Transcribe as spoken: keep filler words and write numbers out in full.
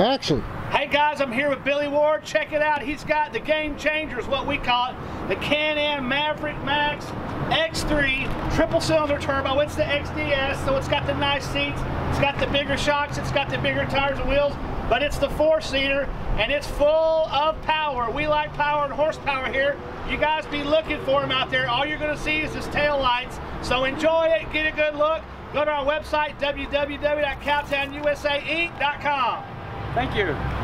Action. Hey guys, I'm here with Billy Ward. Check it out. He's got the game changer is what we call it. The CANAM Maverick Max X three triple cylinder turbo. It's the X D S, so it's got the nice seats. It's got the bigger shocks. It's got the bigger tires and wheels, but it's the four-seater and it's full of power. We like power and horsepower here. You guys be looking for them out there. All you're going to see is his tail lights. So enjoy it. Get a good look. Go to our website, w w w dot cowtown u s a inc dot com. Thank you.